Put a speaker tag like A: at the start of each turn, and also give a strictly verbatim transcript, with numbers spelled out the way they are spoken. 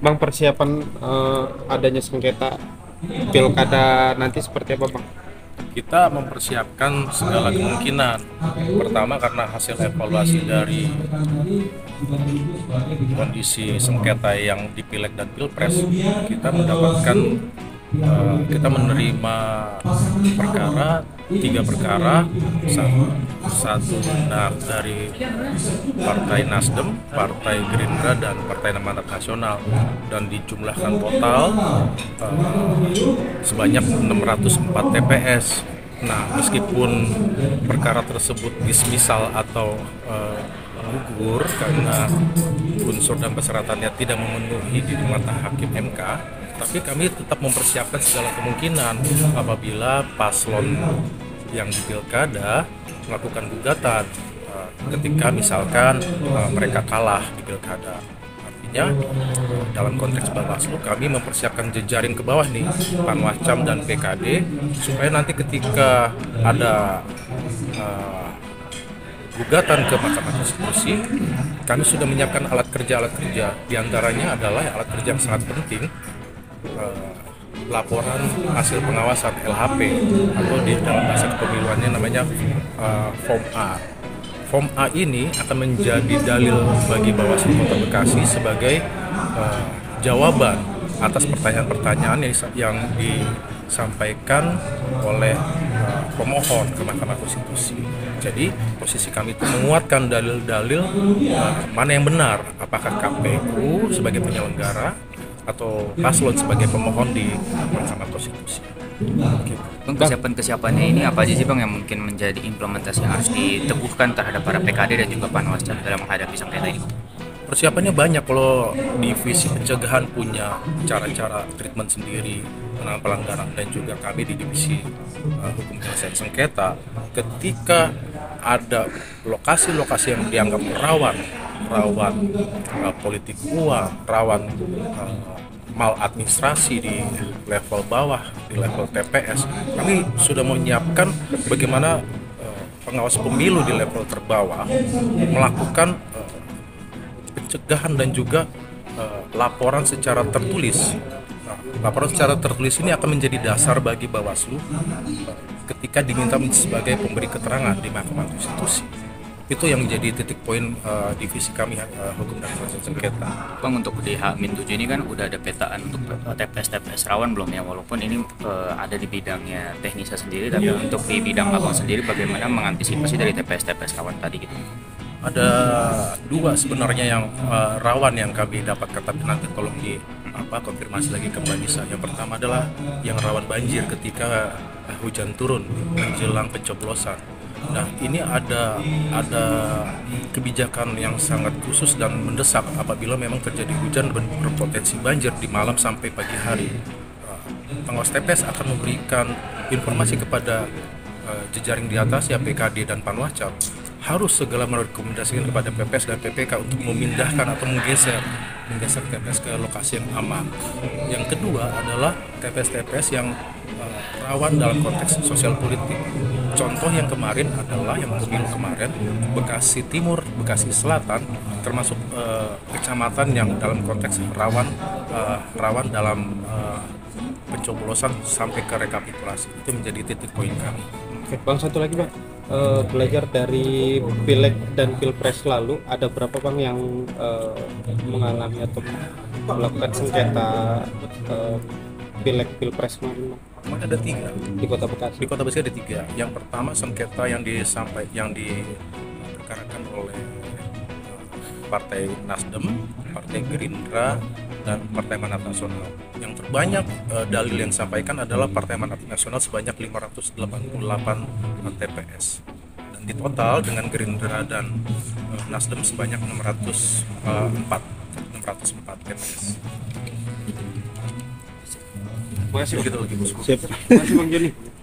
A: Bang, persiapan eh, adanya sengketa pilkada nanti seperti apa, Bang?
B: Kita mempersiapkan segala kemungkinan. Pertama, karena hasil evaluasi dari kondisi sengketa yang di Pileg dan Pilpres, kita mendapatkan uh, kita menerima perkara tiga perkara, satu, satu nah, dari Partai Nasdem, Partai Gerindra, dan Partai Amanat Nasional, dan dijumlahkan total uh, sebanyak enam ratus empat T P S. Nah, meskipun perkara tersebut dismisal atau uh, gugur karena unsur dan persyaratannya tidak memenuhi di mata hakim M K, tapi kami tetap mempersiapkan segala kemungkinan apabila paslon yang di pilkada melakukan gugatan uh, ketika misalkan uh, mereka kalah di pilkada. Artinya dalam konteks Bawaslu kami mempersiapkan jejaring ke bawah nih, Panwascam dan P K D, supaya nanti ketika ada uh, gugatan ke Mahkamah Konstitusi, kami sudah menyiapkan alat kerja-alat kerja. Di antaranya adalah alat kerja yang sangat penting, eh, laporan hasil pengawasan L H P, atau di dalam bahasa kepemiluannya namanya eh, Form A. Form A ini akan menjadi dalil bagi Bawaslu Kota Bekasi sebagai eh, jawaban atas pertanyaan-pertanyaan yang, yang disampaikan oleh uh, pemohon ke Mahkamah Konstitusi. Jadi posisi kami itu menguatkan dalil-dalil uh, mana yang benar, apakah K P U sebagai penyelenggara atau paslon sebagai pemohon di Mahkamah Konstitusi.
C: Gitu. Bang, kesiapan-kesiapannya ini apa aja sih Bang yang mungkin menjadi implementasi yang harus diteguhkan terhadap para P K D dan juga Panwascam dalam menghadapi sengketa ini?
B: Persiapannya banyak. Kalau divisi pencegahan punya cara-cara treatment sendiri mengenai pelanggaran, dan juga kami di divisi uh, hukum penyelesaian sengketa, ketika ada lokasi-lokasi yang dianggap rawan, rawan uh, politik uang, rawan uh, maladministrasi di level bawah, di level T P S, kami sudah menyiapkan bagaimana uh, pengawas pemilu di level terbawah melakukan uh, pencegahan dan juga uh, laporan secara tertulis. Nah, laporan secara tertulis ini akan menjadi dasar bagi Bawaslu uh, ketika diminta sebagai pemberi keterangan di Mahkamah Konstitusi. Itu yang menjadi titik poin uh, divisi kami uh, hukum dan penyelesaian sengketa.
C: Bang, untuk di H tujuh ini kan udah ada petaan untuk T P S T P S rawan belum ya, walaupun ini uh, ada di bidangnya teknisnya sendiri, tapi yeah. Untuk di bidang abang sendiri bagaimana mengantisipasi dari T P S T P S rawan tadi gitu?
B: Ada dua sebenarnya yang uh, rawan yang kami dapatkan, tapi nanti tolong di apa konfirmasi lagi ke Mbak Nisa. Yang pertama adalah yang rawan banjir ketika uh, hujan turun menjelang pencoblosan. Nah, ini ada ada kebijakan yang sangat khusus dan mendesak apabila memang terjadi hujan berpotensi banjir di malam sampai pagi hari. Uh, pengawas T P S akan memberikan informasi kepada uh, jejaring di atas ya, P K D dan Panwascam, harus segera merekomendasikan kepada P P S dan P P K untuk memindahkan atau menggeser menggeser T P S ke lokasi yang aman. Yang kedua adalah T P S T P S yang uh, rawan dalam konteks sosial politik. Contoh yang kemarin adalah yang pemilu kemarin, Bekasi Timur, Bekasi Selatan, termasuk uh, kecamatan yang dalam konteks rawan uh, rawan dalam uh, pencoblosan sampai ke rekapitulasi. Itu menjadi titik poin kami.
A: Oke, Bang, satu lagi, Bang. Uh, belajar dari Pileg dan Pilpres lalu, ada berapa Bang yang uh, mengalami atau melakukan sengketa uh, Pileg Pilpres kemarin, Bang?
B: Ada tiga
A: Di Kota Bekasi.
B: Di Kota Bekasi ada tiga. Yang pertama sengketa yang disampaikan yang diperkarakan oleh Partai Nasdem, Partai Gerindra, dan Partai Amanat Nasional. Yang terbanyak uh, dalil yang disampaikan adalah Partai Amanat Nasional sebanyak lima ratus delapan puluh delapan T P S. Dan di total dengan Gerindra dan uh, Nasdem sebanyak enam ratus empat T P S.
A: Terima kasih.
B: Begitu lagi, Bos.
A: Siap. Terima kasih, Bang Joni.